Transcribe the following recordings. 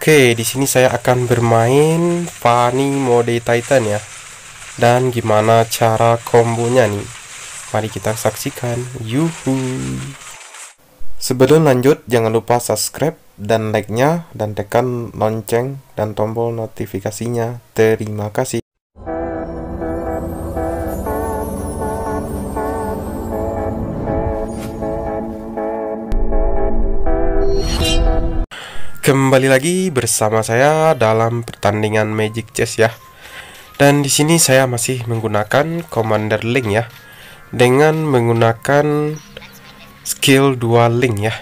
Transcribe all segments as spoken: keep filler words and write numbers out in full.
Oke, di sini saya akan bermain Fanny mode Titan ya. Dan gimana cara kombonya nih? Mari kita saksikan. Yuhu. Sebelum lanjut, jangan lupa subscribe dan like-nya dan tekan lonceng dan tombol notifikasinya. Terima kasih. Kembali lagi bersama saya dalam pertandingan Magic Chess ya. Dan di sini saya masih menggunakan Commander Link ya, dengan menggunakan skill dua link ya.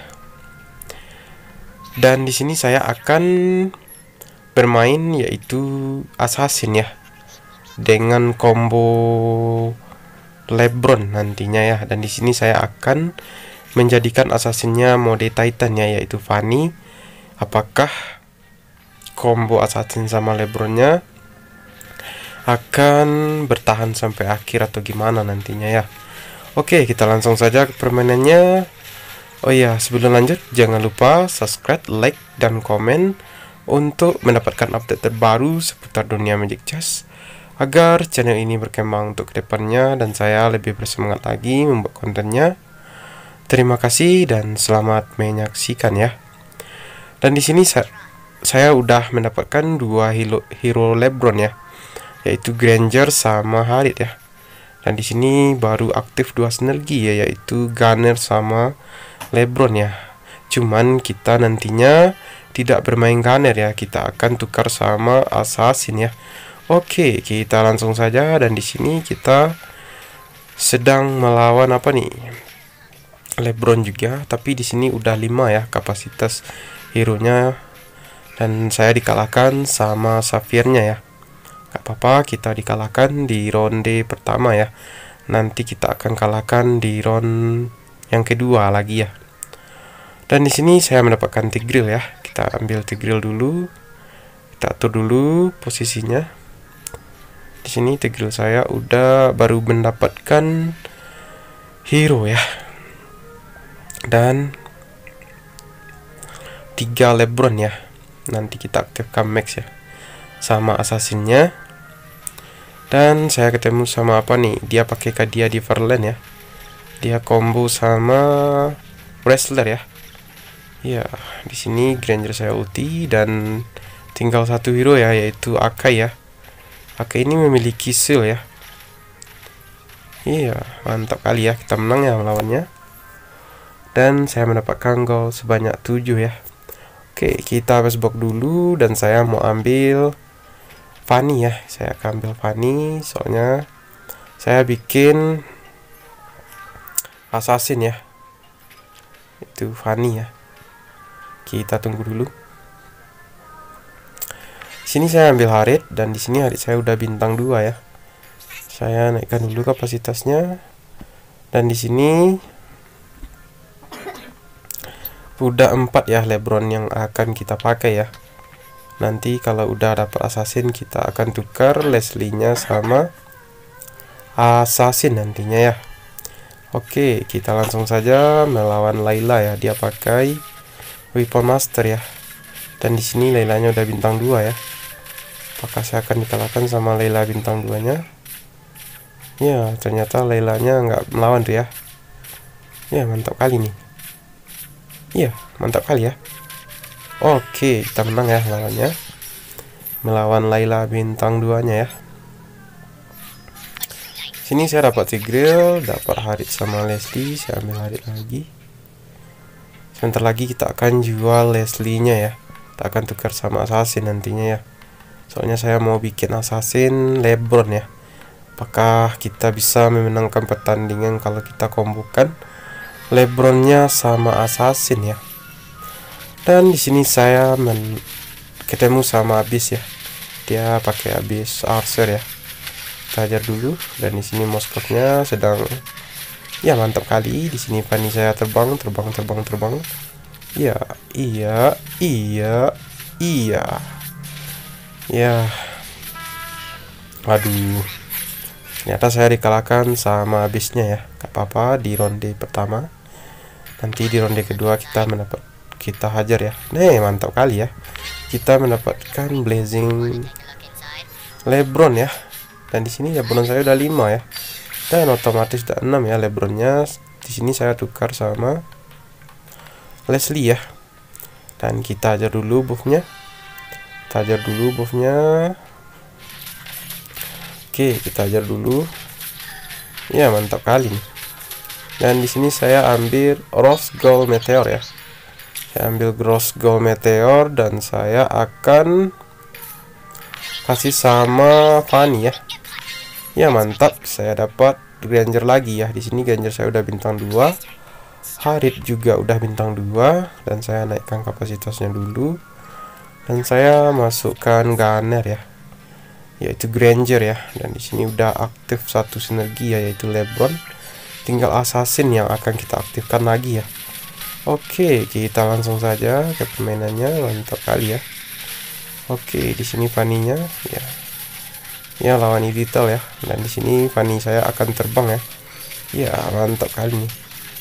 Dan di sini saya akan bermain yaitu Assassin ya, dengan combo LeBron nantinya ya. Dan di sini saya akan menjadikan assassinnya mode Titan ya, yaitu Fanny. Apakah combo assassin sama LeBronnya akan bertahan sampai akhir atau gimana nantinya ya. Oke, kita langsung saja ke permainannya. Oh iya, sebelum lanjut jangan lupa subscribe, like, dan komen untuk mendapatkan update terbaru seputar dunia Magic Chess, agar channel ini berkembang untuk kedepannya dan saya lebih bersemangat lagi membuat kontennya. Terima kasih dan selamat menyaksikan ya. Dan di sini saya, saya udah mendapatkan dua hero, hero LeBron ya, yaitu Granger sama Harit ya. Dan di sini baru aktif dua sinergi ya, yaitu Gunner sama LeBron ya. Cuman kita nantinya tidak bermain Gunner ya, kita akan tukar sama Assassin ya. Oke, kita langsung saja. Dan di sini kita sedang melawan apa nih? LeBron juga, tapi di sini udah lima ya kapasitas hero-nya, dan saya dikalahkan sama Safirnya ya. Gak apa-apa, kita dikalahkan di ronde pertama ya. Nanti kita akan kalahkan di round yang kedua lagi ya. Dan di sini saya mendapatkan Tigreal ya. Kita ambil Tigreal dulu. Kita atur dulu posisinya. Di sini Tigreal saya udah baru mendapatkan hero ya. Dan tiga LeBron ya. Nanti kita aktifkan Max ya, sama assassinnya. Dan saya ketemu sama apa nih? Dia pakai Kadia di Verland ya. Dia combo sama Wrestler ya. Ya, di sini Granger saya ulti dan tinggal satu hero ya, yaitu Akai ya. Akai ini memiliki seal ya. Iya, mantap kali ya, kita menang ya melawannya. Dan saya mendapatkan gol sebanyak tujuh ya. Oke, kita bestbox dulu dan saya mau ambil Fanny ya. Saya akan ambil Fanny soalnya saya bikin assassin ya. Itu Fanny ya. Kita tunggu dulu. Sini saya ambil Harit dan di sini Harit saya udah bintang dua ya. Saya naikkan dulu kapasitasnya. Dan di sini udah empat ya LeBron yang akan kita pakai ya. Nanti kalau udah dapat assassin kita akan tukar Leslie-nya sama assassin nantinya ya. Oke, kita langsung saja melawan Layla ya. Dia pakai Weapon Master ya. Dan di sini Laylanya udah bintang dua ya. Apakah saya akan dikalahkan sama Layla bintang dua-nya? Ya, ternyata Laylanya nggak melawan tuh ya. Ya, mantap kali nih. Iya, mantap kali ya. Oke, kita menang ya lawannya. Melawan Layla bintang dua-nya ya. Sini saya dapat Tigreal, dapat Harit sama Leslie. Saya ambil Harit lagi. Sebentar lagi kita akan jual Leslie-nya ya. Kita akan tukar sama assassin nantinya ya. Soalnya saya mau bikin assassin LeBron ya. Apakah kita bisa memenangkan pertandingan kalau kita kombokan LeBronnya sama assassin ya. Dan di sini saya men ketemu sama Abyss ya. Dia pakai Abyss Archer ya. Kita ajar dulu. Dan di sini Moskownya sedang, ya mantap kali. Di sini Fanny saya terbang, terbang, terbang, terbang. Ya, iya, iya, iya. Ya. Aduh. Ternyata saya dikalahkan sama Abyss-nya ya. Gak apa-apa di ronde pertama. Nanti di ronde kedua kita mendapat kita hajar ya. Nih, mantap kali ya. kita mendapatkan Blazing Lebron ya. Dan di sini Lebron saya udah lima ya. Dan otomatis udah enam ya Lebronnya. Di sini saya tukar sama Leslie ya. Dan kita ajar dulu buffnya. Kita ajar dulu buffnya. Oke, kita ajar dulu. Ya, mantap kali nih. Dan di sini saya ambil Rose Gold Meteor ya. Saya ambil Rose Gold Meteor dan saya akan kasih sama Fanny ya. Ya, mantap. Saya dapat Granger lagi ya. Di sini Granger saya udah bintang dua. Harit juga udah bintang dua dan saya naikkan kapasitasnya dulu. Dan saya masukkan Gunner ya. Yaitu Granger ya. Dan di sini udah aktif satu sinergi ya, yaitu Lebron. Tinggal Assassin yang akan kita aktifkan lagi ya. Oke, kita langsung saja ke permainannya. Mantap kali ya. Oke, di sini Fanny-nya ya. Ya, lawan Idital ya. Dan di sini Fanny saya akan terbang ya. Ya, mantap kali nih.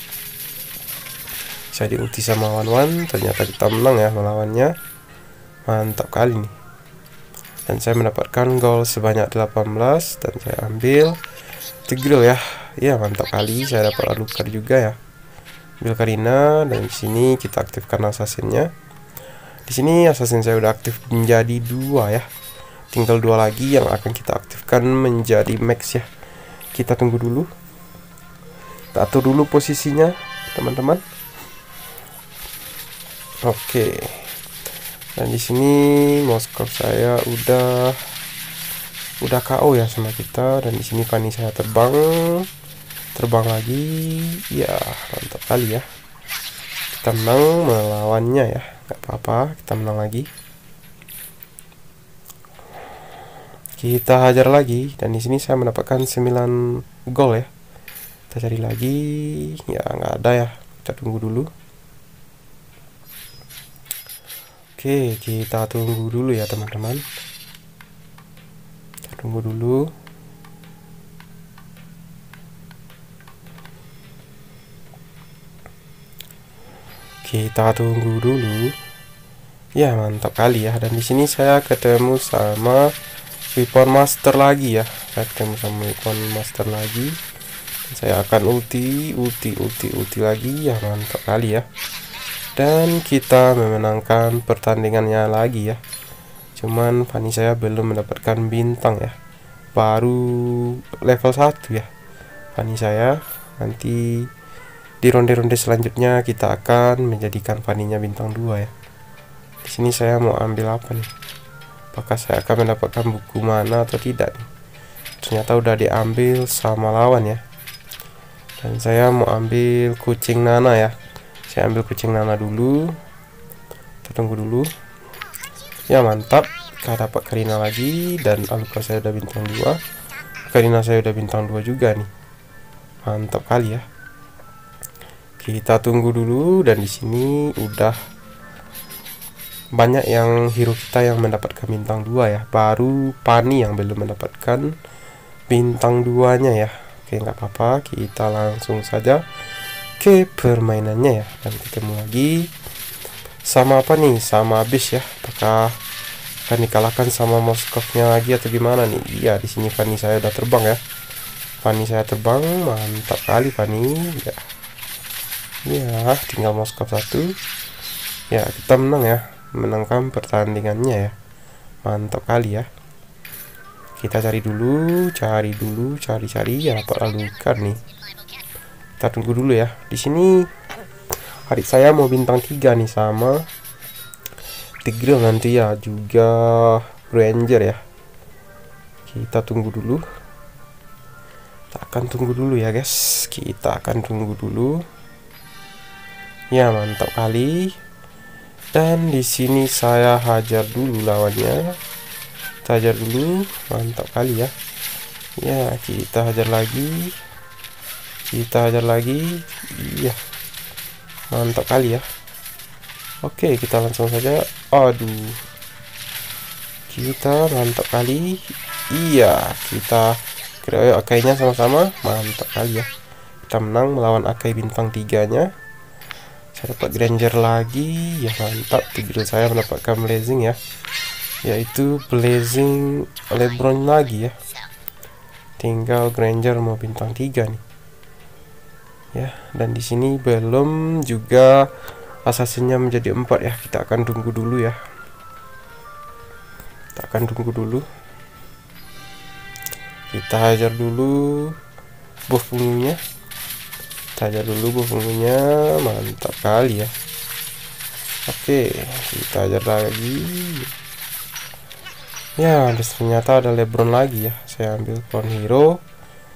Saya diulti sama Wan-Wan, ternyata kita menang ya melawannya. Mantap kali nih. Dan saya mendapatkan gol sebanyak delapan belas dan saya ambil Tigreal ya. Ya, mantap kali. Saya dapat Alucard juga ya. Ambil Karina dan di sini kita aktifkan Assassin-nya. Di sini Assassin saya udah aktif menjadi dua ya. Tinggal dua lagi yang akan kita aktifkan menjadi max ya. Kita tunggu dulu. Kita atur dulu posisinya, teman-teman. Oke. Dan di sini Moskov saya udah udah K O ya sama kita. Dan di sini Fanny saya terbang, terbang lagi. Ya, mantap kali ya. Kita menang melawannya ya. Gak apa-apa, kita menang lagi. Kita hajar lagi dan di sini saya mendapatkan sembilan gol ya. Kita cari lagi. Ya, nggak ada ya. Kita tunggu dulu. Oke, kita tunggu dulu ya, teman-teman. Kita tunggu dulu. Kita tunggu dulu. Ya, mantap kali ya. Dan di sini saya ketemu sama Weapon Master lagi ya. Saya ketemu sama Weapon Master lagi. Dan saya akan ulti, ulti, ulti, ulti lagi. Ya, mantap kali ya. Dan kita memenangkan pertandingannya lagi ya. Cuman Fanny saya belum mendapatkan bintang ya. Baru level satu ya Fanny saya. Nanti di ronde-ronde selanjutnya kita akan menjadikan Fanny-nya bintang dua ya. Di sini saya mau ambil apa nih? Apakah saya akan mendapatkan buku mana atau tidak nih? Ternyata udah diambil sama lawan ya. Dan saya mau ambil kucing Nana ya. Saya ambil kucing Nana dulu. Kita tunggu dulu. Ya, mantap. Kita dapat Karina lagi. Dan Alucard saya udah bintang dua. Karina saya udah bintang dua juga nih. Mantap kali ya. Kita tunggu dulu. Dan di sini udah banyak yang hero kita yang mendapatkan bintang dua ya. Baru Fanny yang belum mendapatkan bintang dua nya ya. Oke, nggak apa-apa. Kita langsung saja ke permainannya ya. Dan ketemu lagi sama apa nih? Sama Abyss ya. Apakah akan dikalahkan sama Moskovnya lagi atau gimana nih? Iya, di sini Fanny saya udah terbang ya. Fanny saya terbang, mantap kali Fanny ya. Ya, tinggal Moskov satu. Ya, kita menang ya. Menangkan pertandingannya ya. Mantap kali ya. Kita cari dulu, cari dulu, cari-cari ya, dapat Alucard nih. Kita tunggu dulu ya. Di sini hari saya mau bintang tiga nih sama Tigreal nanti ya, juga Ranger ya. Kita tunggu dulu. Kita akan tunggu dulu ya, guys. Kita akan tunggu dulu. Ya, mantap kali. Dan di sini saya hajar dulu lawannya. Kita hajar dulu, mantap kali ya. Ya, kita hajar lagi. Kita hajar lagi. Iya. Mantap kali ya. Oke, kita langsung saja. Aduh. Kita mantap kali. Iya, kita keroyok Akainya sama-sama. Mantap kali ya. Kita menang melawan Akai bintang tiga nya. Saya dapat Granger lagi. Ya mantap, Tigreal saya mendapatkan Blazing ya. Yaitu Blazing Lebron lagi ya. Tinggal Granger mau bintang tiga nih. Ya, dan di sini belum juga Assassinnya menjadi empat ya. Kita akan tunggu dulu ya. Kita akan tunggu dulu. Kita hajar dulu buff ungunya. Kita hajar dulu buff ungunya. Mantap kali ya. Oke, kita hajar lagi. Ya, ternyata ada Lebron lagi ya. Saya ambil Crown Hero.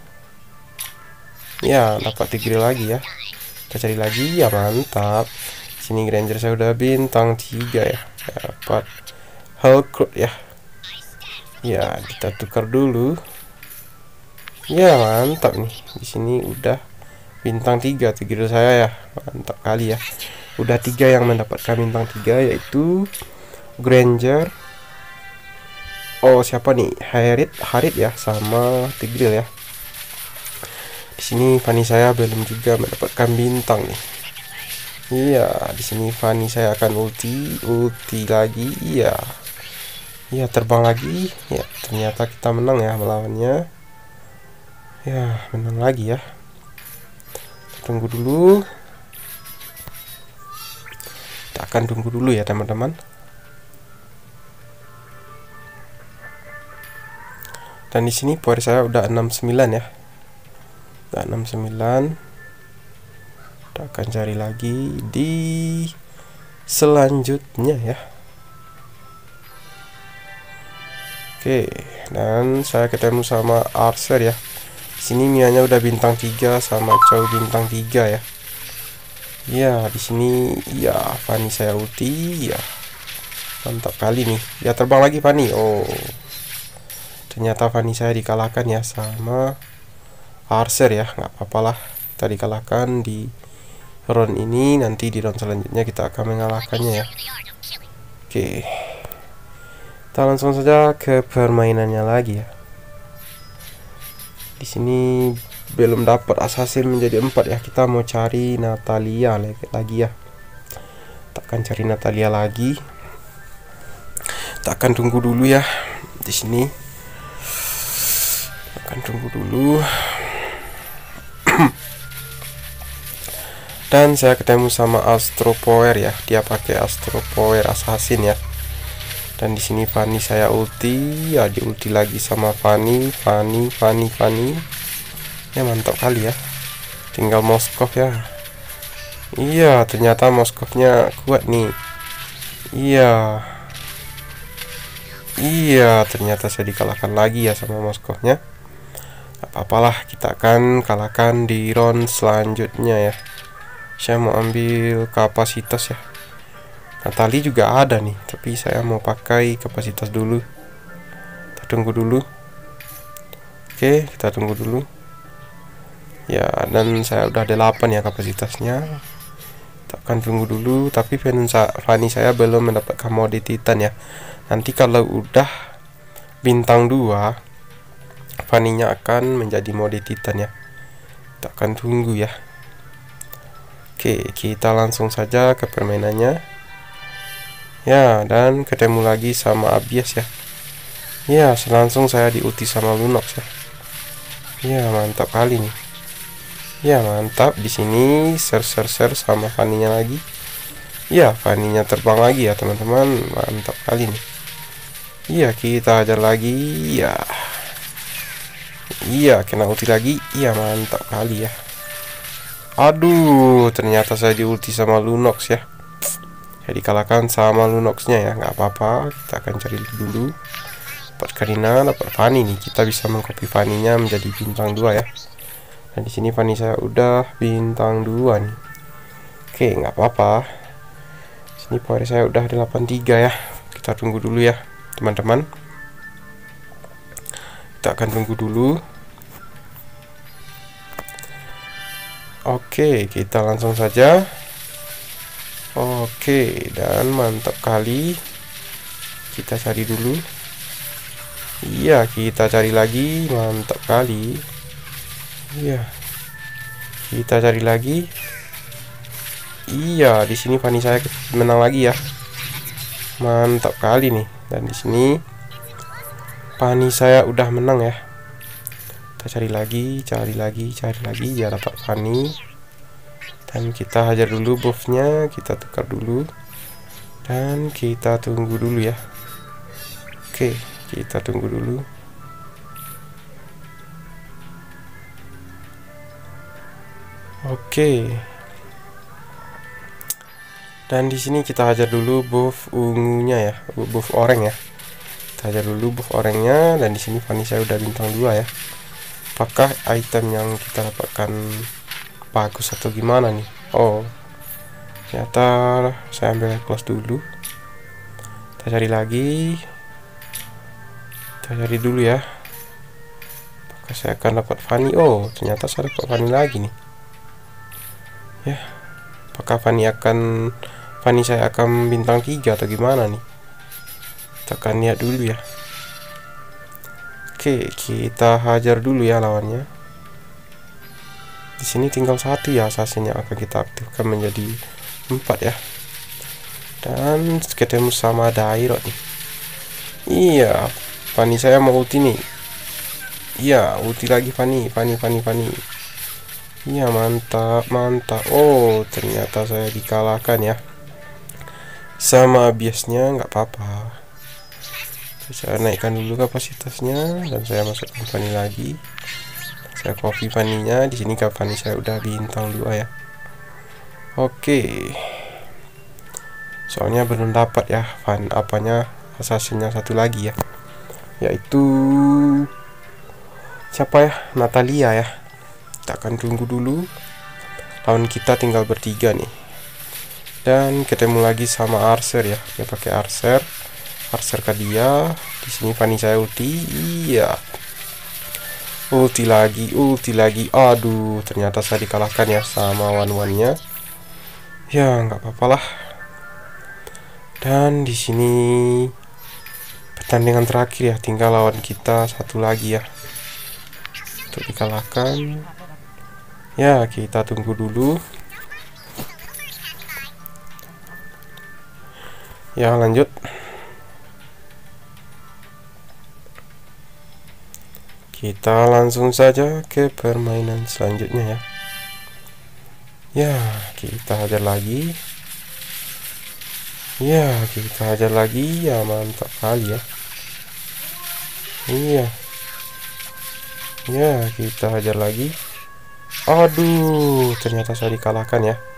Ya, dapat Tigreal lagi ya. Kita cari lagi. Ya, mantap. Sini Granger saya udah bintang tiga ya. Dapat Hulk ya. Ya, kita tukar dulu. Ya, mantap nih. Di sini udah bintang tiga Tigreal saya ya. Mantap kali ya. Udah tiga yang mendapatkan bintang tiga, yaitu Granger. Oh, siapa nih? Harit, Harit ya, sama Tigreal ya. Di sini Fanny saya belum juga mendapatkan bintang nih. Iya, di sini Fanny saya akan ulti, ulti lagi. Iya. Iya, terbang lagi. Ya, ternyata kita menang ya melawannya. Ya, menang lagi ya. Tunggu dulu. Kita akan tunggu dulu ya, teman-teman. Dan di sini power saya udah enam puluh sembilan ya. Udah enam puluh sembilan. Kita akan cari lagi di selanjutnya ya. Oke, dan saya ketemu sama Archer ya. Di sini Mianya udah bintang tiga sama Chow bintang tiga ya. Ya, di sini ya Fanny saya ulti ya. Mantap kali nih. Ya, terbang lagi Fanny. Oh. Ternyata Fanny saya dikalahkan ya sama Archer ya. Nggak apa-apalah. Kita dikalahkan di round ini, nanti di round selanjutnya kita akan mengalahkannya ya. Oke, kita langsung saja ke permainannya lagi ya. Di sini belum dapat assassin menjadi empat ya. Kita mau cari Natalia lagi ya. Kita akan cari Natalia lagi. Kita akan tunggu dulu ya. Di sini akan tunggu dulu. Dan saya ketemu sama Astro Power ya. Dia pakai Astro Power Assassin ya. Dan di sini Fanny saya ulti. Ya, di ulti lagi sama Fanny, Fanny, Fanny, Fanny. Ya, mantap kali ya. Tinggal Moskov ya. Iya, ternyata Moskovnya kuat nih. Iya. Iya, ternyata saya dikalahkan lagi ya sama Moskovnya. Apa-apalah, kita akan kalahkan di round selanjutnya ya. Saya mau ambil kapasitas ya. Natalie juga ada nih, tapi saya mau pakai kapasitas dulu. Kita tunggu dulu. Oke, kita tunggu dulu. Ya, dan saya udah delapan ya kapasitasnya. Kita akan tunggu dulu. Tapi Fanny saya belum mendapatkan mode Titan ya. Nanti kalau udah bintang dua, Fanny-nya akan menjadi mode Titan ya. Kita akan tunggu ya. Oke, kita langsung saja ke permainannya. Ya, dan ketemu lagi sama Abyss ya. Ya, langsung saya diulti sama Lunox ya. Ya, mantap kali nih. Ya, mantap. Di sini ser-ser-ser sama Fanny-nya lagi. Ya, Fanny-nya terbang lagi ya, teman-teman. Mantap kali nih. Iya, kita hajar lagi. Ya. Iya, kena ulti lagi. Iya, mantap kali ya. Aduh, ternyata saya diulti sama Lunox ya. Saya dikalahkan sama Lunoxnya ya. Nggak apa-apa, kita akan cari dulu. Dapat Karina, dapat Fanny nih. Kita bisa mengcopy Fanny-nya menjadi bintang dua ya. Nah, di sini Fanny saya udah bintang dua nih. Oke, nggak apa-apa. Sini power saya udah delapan puluh tiga ya. Kita tunggu dulu ya, teman-teman. Kita akan tunggu dulu. Oke, kita langsung saja. Oke, dan mantap kali. Kita cari dulu. Iya, kita cari lagi. Mantap kali. Iya. Kita cari lagi. Iya, di sini Fanny saya menang lagi ya. Mantap kali nih. Dan di sini Fanny saya udah menang ya. Kita cari lagi, cari lagi, cari lagi ya, dapat Fanny. Dan kita hajar dulu buffnya, kita tukar dulu. Dan kita tunggu dulu ya. Oke, kita tunggu dulu. Oke. Dan di sini kita hajar dulu buff ungunya ya, buff oranye ya. Kita hajar dulu buff oranye, dan di sini Fanny saya udah bintang dua ya. Apakah item yang kita dapatkan bagus atau gimana nih? Oh, ternyata saya ambil kelas dulu. Kita cari lagi. Kita cari dulu ya. Apakah saya akan dapat Fanny? Oh, ternyata saya dapat Fanny lagi nih. Ya, apakah Fanny akan Fanny saya akan bintang tiga atau gimana nih? Kita akan lihat dulu ya. Oke, kita hajar dulu ya lawannya. Di sini tinggal satu ya assassin yang akan kita aktifkan menjadi empat ya. Dan ketemu sama Dairot nih. Iya, Fanny saya mau ulti nih. Iya, ulti lagi Fanny, Fanny, Fanny, Fanny. Iya, mantap, mantap. Oh, ternyata saya dikalahkan ya. Sama biasnya nggak apa-apa. Saya naikkan dulu kapasitasnya dan saya masukkan Fanny lagi. Saya copy Fanny-nya. Di sini Fanny saya udah bintang dua ya. Oke. Soalnya belum dapat ya fan apanya assassin-nya satu lagi ya. Yaitu siapa ya? Natalia ya. Kita akan tunggu dulu. Lawan kita tinggal bertiga nih. Dan ketemu lagi sama Archer ya. Dia pakai Archer. Archer ke dia. Di sini Fanny saya ulti. Iya. Ulti lagi, ulti lagi. Aduh, ternyata saya dikalahkan ya sama one-one-nya. Ya, nggak apa-apa lah. Dan di sini pertandingan terakhir ya. Tinggal lawan kita satu lagi ya. Untuk dikalahkan. Ya, kita tunggu dulu. Ya, lanjut. Kita langsung saja ke permainan selanjutnya ya. Ya, kita hajar lagi. Ya, kita hajar lagi. Ya, mantap kali ya. Iya. Ya, kita hajar lagi. Aduh, ternyata saya dikalahkan ya.